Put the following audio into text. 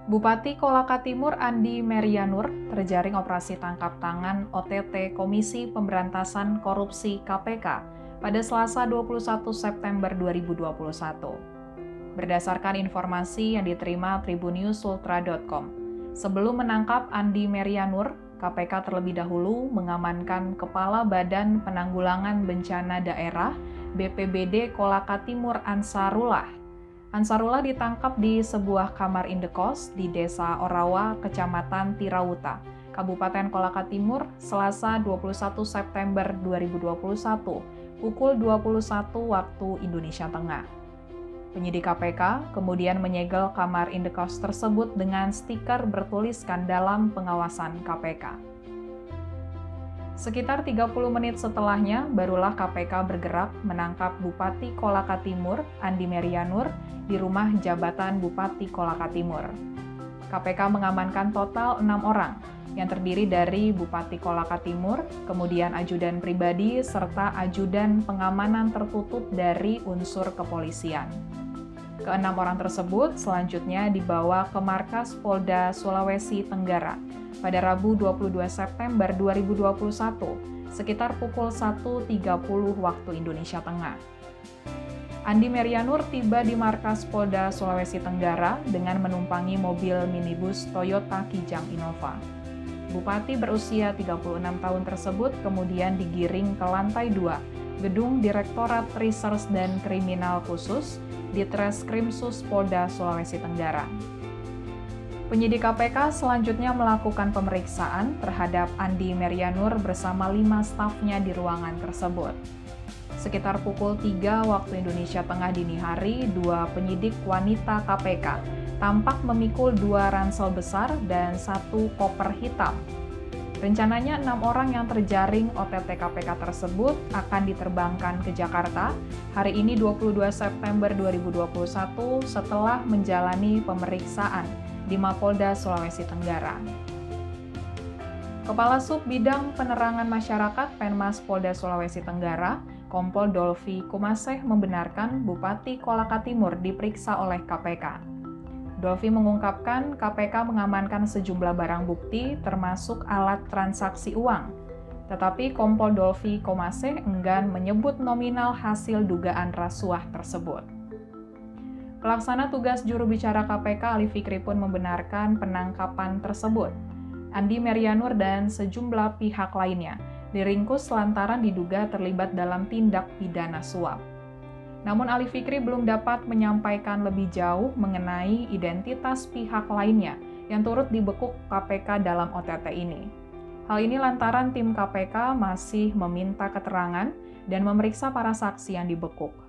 Bupati Kolaka Timur Andi Merianur terjaring operasi tangkap tangan OTT Komisi Pemberantasan Korupsi KPK pada Selasa 21 September 2021. Berdasarkan informasi yang diterima tribunnews.ultra.com, sebelum menangkap Andi Merianur, KPK terlebih dahulu mengamankan Kepala Badan Penanggulangan Bencana Daerah BPBD Kolaka Timur Ansarullah. Ansarullah ditangkap di sebuah kamar indekos di Desa Orawa, Kecamatan Tirawuta, Kabupaten Kolaka Timur, Selasa 21 September 2021, pukul 21 waktu Indonesia Tengah. Penyidik KPK kemudian menyegel kamar indekos tersebut dengan stiker bertuliskan dalam pengawasan KPK. Sekitar 30 menit setelahnya, barulah KPK bergerak menangkap Bupati Kolaka Timur, Andi Merianur, di rumah jabatan Bupati Kolaka Timur. KPK mengamankan total 6 orang, yang terdiri dari Bupati Kolaka Timur, kemudian ajudan pribadi, serta ajudan pengamanan tertutup dari unsur kepolisian. Keenam orang tersebut selanjutnya dibawa ke markas Polda Sulawesi Tenggara pada Rabu 22 September 2021 sekitar pukul 1.30 waktu Indonesia Tengah. Andi Merianur tiba di markas Polda Sulawesi Tenggara dengan menumpangi mobil minibus Toyota Kijang Innova. Bupati berusia 36 tahun tersebut kemudian digiring ke lantai 2 Gedung Direktorat Reserse dan Kriminal Khusus di Treskrimsus Polda Sulawesi Tenggara. Penyidik KPK selanjutnya melakukan pemeriksaan terhadap Andi Merianur bersama 5 stafnya di ruangan tersebut. Sekitar pukul 3 waktu Indonesia Tengah dini hari, 2 penyidik wanita KPK tampak memikul 2 ransel besar dan 1 koper hitam. Rencananya 6 orang yang terjaring OTT KPK tersebut akan diterbangkan ke Jakarta hari ini 22 September 2021 setelah menjalani pemeriksaan di Mapolda Sulawesi Tenggara. Kepala Sub Bidang Penerangan Masyarakat Penmas Polda Sulawesi Tenggara, Kompol Dolfi Kumaseh membenarkan Bupati Kolaka Timur diperiksa oleh KPK. Dolfi mengungkapkan KPK mengamankan sejumlah barang bukti termasuk alat transaksi uang. Tetapi Kompol Dolfi Kumaseh enggan menyebut nominal hasil dugaan rasuah tersebut. Pelaksana tugas juru bicara KPK Ali Fikri pun membenarkan penangkapan tersebut. Andi Merianur dan sejumlah pihak lainnya diringkus lantaran diduga terlibat dalam tindak pidana suap. Namun Ali Fikri belum dapat menyampaikan lebih jauh mengenai identitas pihak lainnya yang turut dibekuk KPK dalam OTT ini. Hal ini lantaran tim KPK masih meminta keterangan dan memeriksa para saksi yang dibekuk.